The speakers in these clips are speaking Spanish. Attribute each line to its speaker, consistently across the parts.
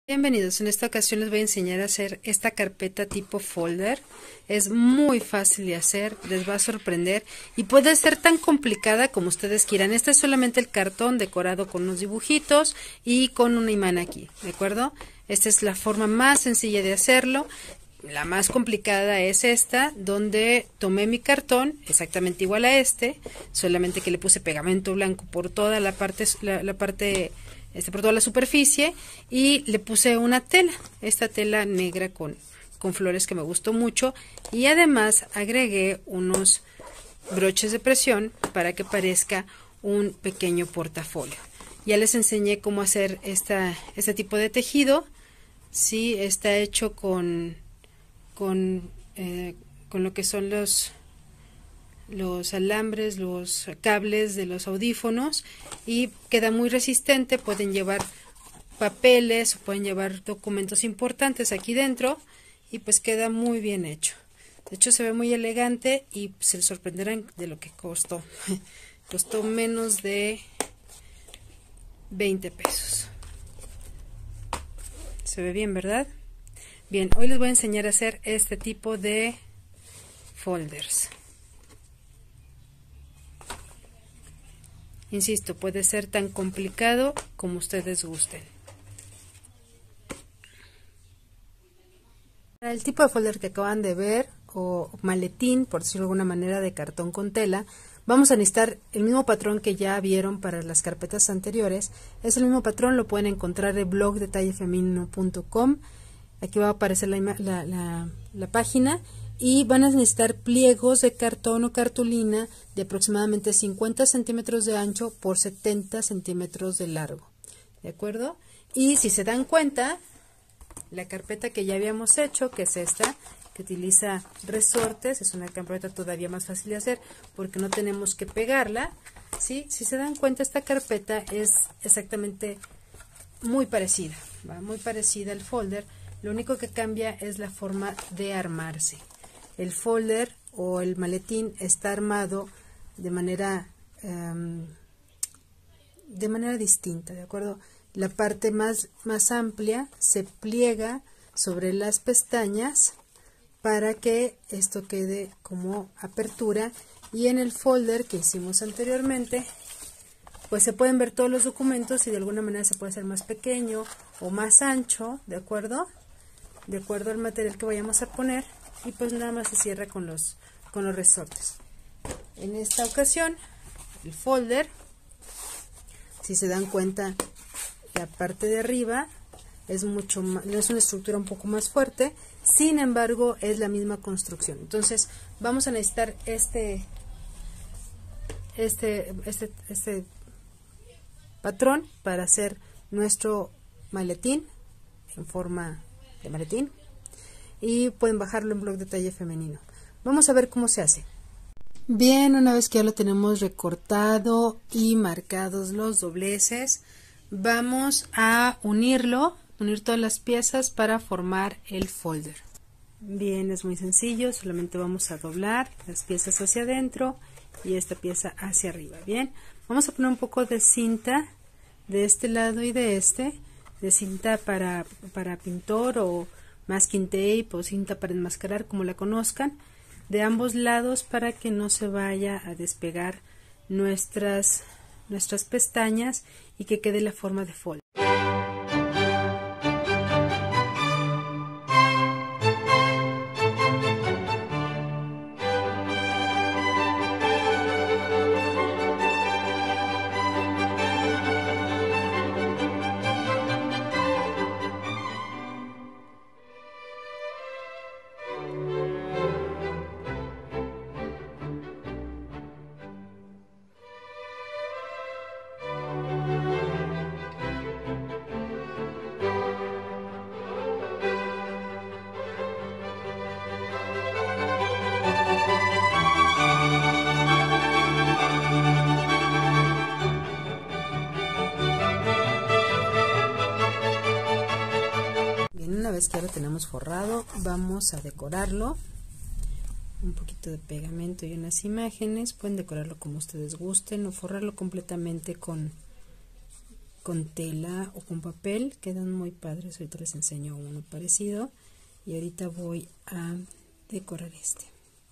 Speaker 1: Bienvenidos, en esta ocasión les voy a enseñar a hacer esta carpeta tipo folder. Es muy fácil de hacer, les va a sorprender y puede ser tan complicada como ustedes quieran. Este es solamente el cartón decorado con unos dibujitos y con un imán aquí, ¿de acuerdo? Esta es la forma más sencilla de hacerlo. La más complicada es esta, donde tomé mi cartón, exactamente igual a este, solamente que le puse pegamento blanco por toda la parte, por toda la superficie, y le puse una tela, esta tela negra con flores que me gustó mucho, y además agregué unos broches de presión para que parezca un pequeño portafolio. Ya les enseñé cómo hacer este tipo de tejido. Sí, está hecho con lo que son los alambres, los cables de los audífonos, y queda muy resistente. Pueden llevar papeles, pueden llevar documentos importantes aquí dentro y pues queda muy bien hecho. De hecho se ve muy elegante y se sorprenderán de lo que costó. Costó menos de 20 pesos. Se ve bien, ¿verdad? Bien, hoy les voy a enseñar a hacer este tipo de folders. Insisto, puede ser tan complicado como ustedes gusten. Para el tipo de folder que acaban de ver, o maletín, por decirlo de alguna manera, de cartón con tela, vamos a necesitar el mismo patrón que ya vieron para las carpetas anteriores. Es el mismo patrón, lo pueden encontrar en el blog detallefemenino.com. Aquí va a aparecer la página, y van a necesitar pliegos de cartón o cartulina de aproximadamente 50 centímetros de ancho por 70 centímetros de largo, ¿de acuerdo? Y si se dan cuenta, la carpeta que ya habíamos hecho, que es esta, que utiliza resortes, es una carpeta todavía más fácil de hacer porque no tenemos que pegarla, ¿sí? Si se dan cuenta, esta carpeta es exactamente muy parecida, ¿va? Muy parecida al folder. Lo único que cambia es la forma de armarse. El folder o el maletín está armado de manera distinta, ¿de acuerdo? La parte más amplia se pliega sobre las pestañas para que esto quede como apertura, y en el folder que hicimos anteriormente pues se pueden ver todos los documentos y de alguna manera se puede hacer más pequeño o más ancho, ¿de acuerdo? De acuerdo al material que vayamos a poner, y pues nada más se cierra con los resortes. En esta ocasión, el folder, si se dan cuenta, la parte de arriba es mucho más, es una estructura un poco más fuerte, sin embargo es la misma construcción. Entonces vamos a necesitar este patrón para hacer nuestro maletín en forma de maletín, y pueden bajarlo en blog Detalle Femenino. Vamos a ver cómo se hace. Bien, una vez que ya lo tenemos recortado y marcados los dobleces, vamos a unir todas las piezas para formar el folder. Bien, es muy sencillo, solamente vamos a doblar las piezas hacia adentro y esta pieza hacia arriba. Bien, vamos a poner un poco de cinta de este lado y de cinta para pintor, o masking tape, o cinta para enmascarar, como la conozcan, de ambos lados, para que no se vaya a despegar nuestras pestañas y que quede la forma de folder. Una vez que ya lo tenemos forrado, vamos a decorarlo. Un poquito de pegamento y unas imágenes. Pueden decorarlo como ustedes gusten o forrarlo completamente con con tela o con papel, quedan muy padres. Ahorita les enseño uno parecido y ahorita voy a decorar este.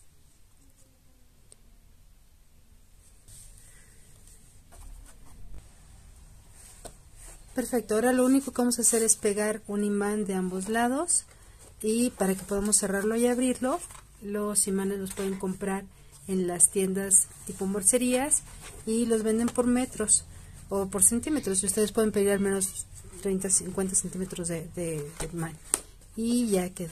Speaker 1: Perfecto, ahora lo único que vamos a hacer es pegar un imán de ambos lados, y para que podamos cerrarlo y abrirlo, los imanes los pueden comprar en las tiendas tipo morcerías y los venden por metros o por centímetros, y ustedes pueden pedir al menos 30-50 centímetros de imán, y ya quedó.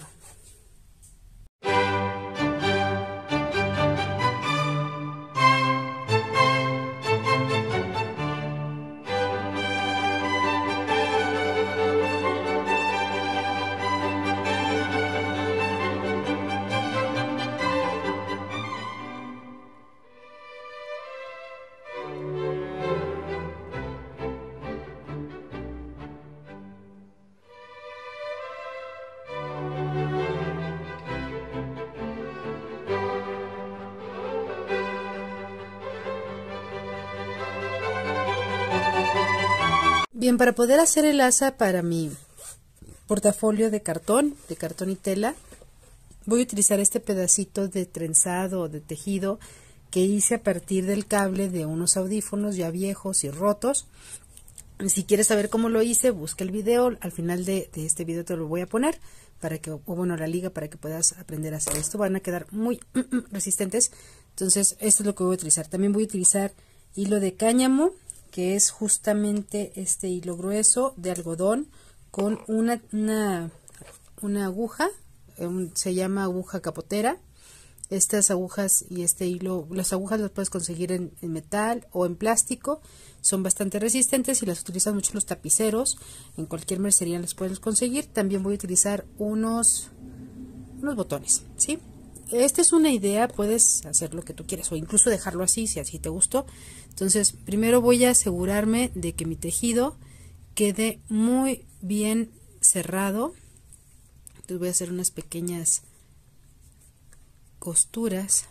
Speaker 1: Bien, para poder hacer el asa para mi portafolio de cartón y tela, voy a utilizar este pedacito de trenzado o de tejido que hice a partir del cable de unos audífonos ya viejos y rotos. Si quieres saber cómo lo hice, busca el video. Al final de este video te lo voy a poner para que, o bueno, la liga, para que puedas aprender a hacer esto. Van a quedar muy resistentes. Entonces, esto es lo que voy a utilizar. También voy a utilizar hilo de cáñamo, que es justamente este hilo grueso de algodón con una aguja, se llama aguja capotera. Estas agujas y este hilo, las agujas las puedes conseguir en metal o en plástico, son bastante resistentes y las utilizan mucho los tapiceros, en cualquier mercería las puedes conseguir. También voy a utilizar unos botones, ¿sí? Esta es una idea, puedes hacer lo que tú quieras o incluso dejarlo así si así te gustó. Entonces, primero voy a asegurarme de que mi tejido quede muy bien cerrado. Entonces voy a hacer unas pequeñas costuras.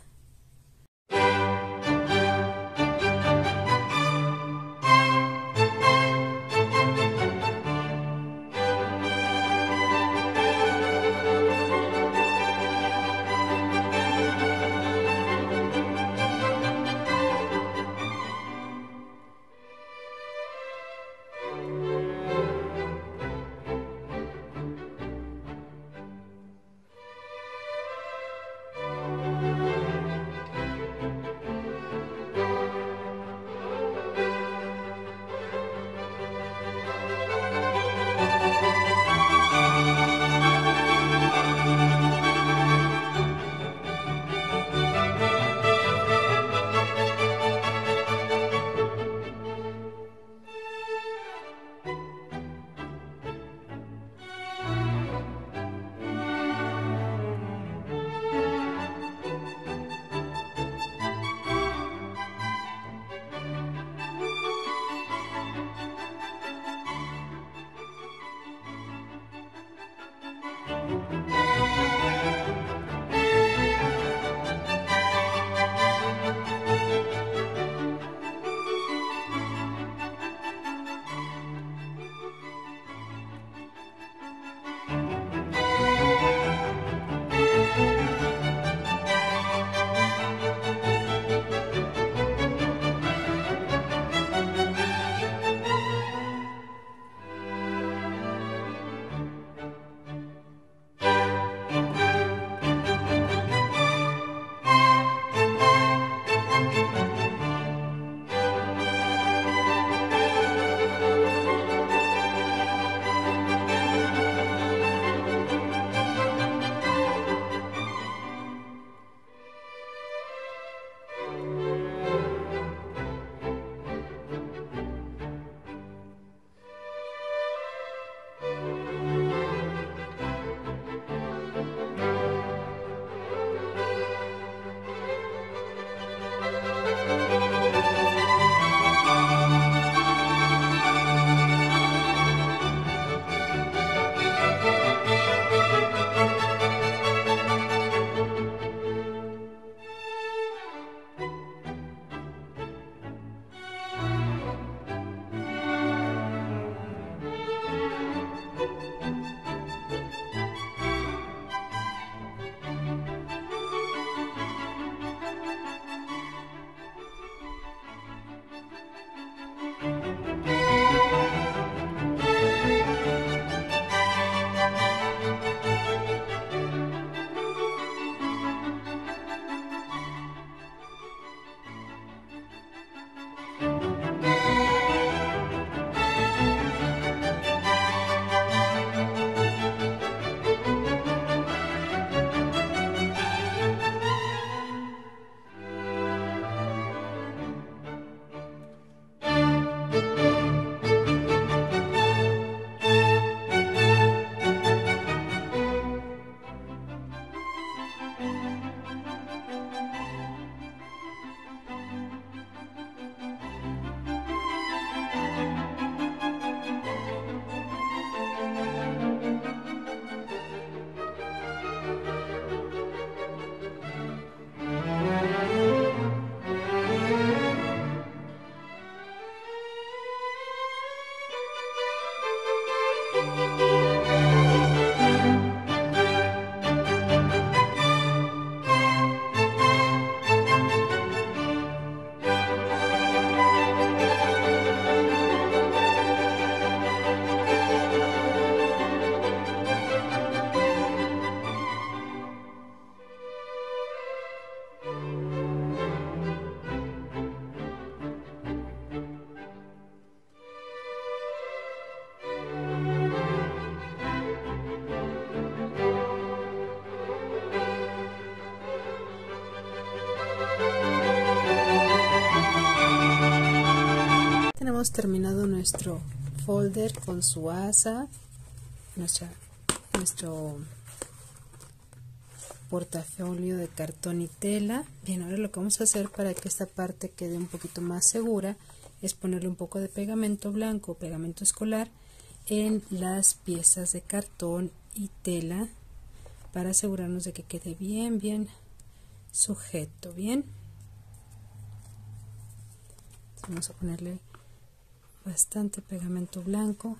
Speaker 1: terminado nuestro folder con su asa, nuestro portafolio de cartón y tela. Bien, ahora lo que vamos a hacer para que esta parte quede un poquito más segura es ponerle un poco de pegamento blanco, pegamento escolar, en las piezas de cartón y tela para asegurarnos de que quede bien sujeto. Bien, vamos a ponerle bastante pegamento blanco.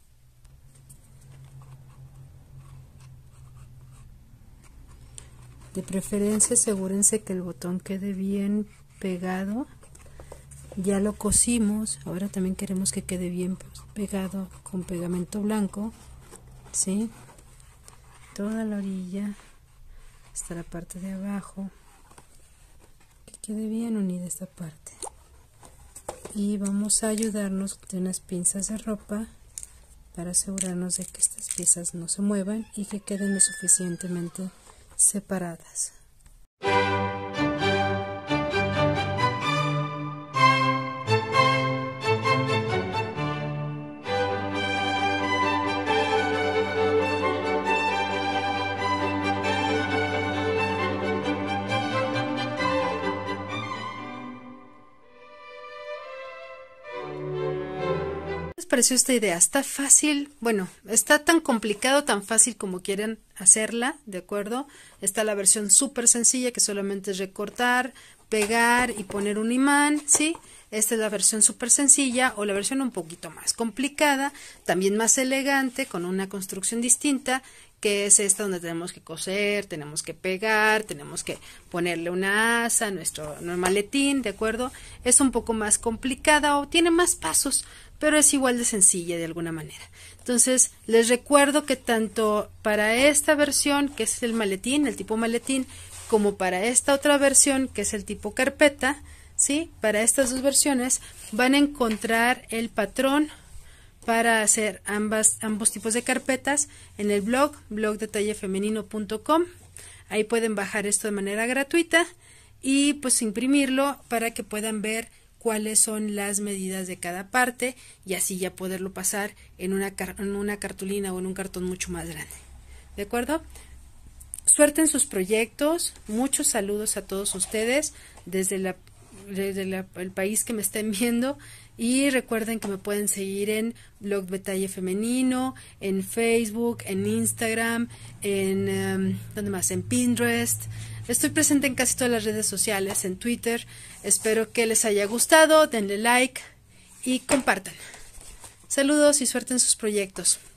Speaker 1: De preferencia asegúrense que el botón quede bien pegado. Ya lo cosimos, ahora también queremos que quede bien pegado con pegamento blanco, ¿sí? Toda la orilla hasta la parte de abajo, que quede bien unida esta parte. Y vamos a ayudarnos de unas pinzas de ropa para asegurarnos de que estas piezas no se muevan y que queden lo suficientemente separadas. ¿Qué les pareció esta idea? Está fácil, bueno, está tan complicado, tan fácil como quieren hacerla, ¿de acuerdo? Está la versión súper sencilla que solamente es recortar, pegar y poner un imán, ¿sí? Esta es la versión súper sencilla o la versión un poquito más complicada, también más elegante, con una construcción distinta, que es esta donde tenemos que coser, tenemos que pegar, tenemos que ponerle una asa a nuestro maletín, ¿de acuerdo? Es un poco más complicada o tiene más pasos, pero es igual de sencilla de alguna manera. Entonces, les recuerdo que tanto para esta versión, que es el maletín, el tipo maletín, como para esta otra versión, que es el tipo carpeta, ¿sí? Para estas dos versiones van a encontrar el patrón para hacer ambos tipos de carpetas en el blog detallefemenino.com. Ahí pueden bajar esto de manera gratuita y pues imprimirlo para que puedan ver cuáles son las medidas de cada parte y así ya poderlo pasar en una cartulina o en un cartón mucho más grande. ¿De acuerdo? Suerte en sus proyectos. Muchos saludos a todos ustedes desde el país que me estén viendo. Y recuerden que me pueden seguir en Blog Detalle Femenino, en Facebook, en Instagram, ¿dónde más? En Pinterest. Estoy presente en casi todas las redes sociales, en Twitter. Espero que les haya gustado, denle like y compartan. Saludos y suerte en sus proyectos.